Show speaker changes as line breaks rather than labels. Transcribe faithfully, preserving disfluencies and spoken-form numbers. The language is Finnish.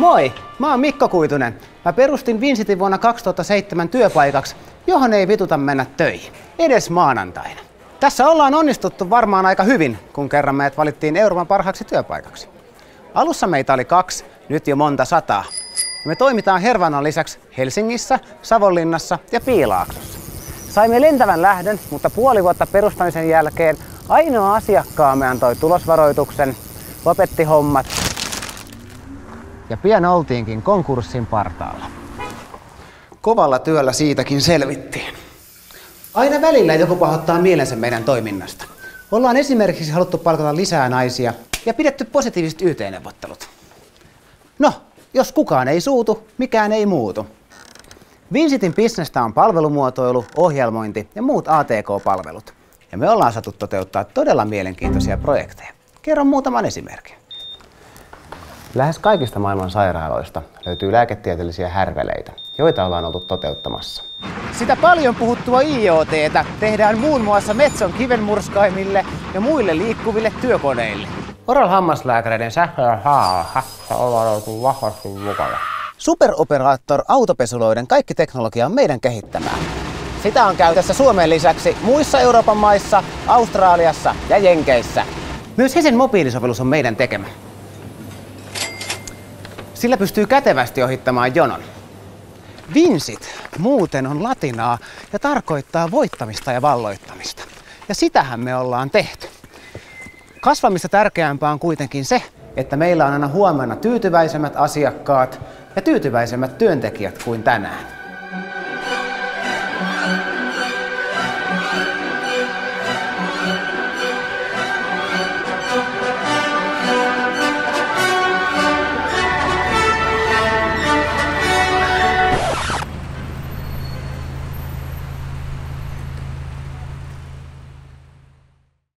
Moi! Mä oon Mikko Kuitunen. Mä perustin Vincitin vuonna kaksituhattaseitsemän työpaikaksi, johon ei vituta mennä töihin. Edes maanantaina. Tässä ollaan onnistuttu varmaan aika hyvin, kun kerran meidät valittiin Euroopan parhaaksi työpaikaksi. Alussa meitä oli kaksi, nyt jo monta sataa. Me toimitaan Hervannan lisäksi Helsingissä, Savonlinnassa ja Piilaaksossa. Saimme lentävän lähdön, mutta puoli vuotta perustamisen jälkeen ainoa asiakkaamme antoi tulosvaroituksen, lopetti hommat ja pian oltiinkin konkurssin partaalla. Kovalla työllä siitäkin selvittiin. Aina välillä joku pahoittaa mielensä meidän toiminnasta. Ollaan esimerkiksi haluttu palkata lisää naisia ja pidetty positiiviset Y T-neuvottelut. No, jos kukaan ei suutu, mikään ei muutu. Vincitin bisnestä on palvelumuotoilu, ohjelmointi ja muut A T K-palvelut. Ja me ollaan saatu toteuttaa todella mielenkiintoisia projekteja. Kerron muutaman esimerkin. Lähes kaikista maailman sairaaloista löytyy lääketieteellisiä härveleitä, joita ollaan oltu toteuttamassa. Sitä paljon puhuttua I O T:tä tehdään muun muassa Metson kivenmurskaimille ja muille liikkuville työkoneille. Oral-hammaslääkäreiden sähköä ollaan oltu vahvasti mukana. Superoperaattor autopesuloiden kaikki teknologia on meidän kehittämää. Sitä on käytössä Suomen lisäksi muissa Euroopan maissa, Australiassa ja Jenkeissä. Myös Hesen mobiilisovellus on meidän tekemä. Sillä pystyy kätevästi ohittamaan jonon. Vincit muuten on latinaa ja tarkoittaa voittamista ja valloittamista. Ja sitähän me ollaan tehty. Kasvamista tärkeämpää on kuitenkin se, että meillä on aina huomenna tyytyväisemmät asiakkaat ja tyytyväisemmät työntekijät kuin tänään.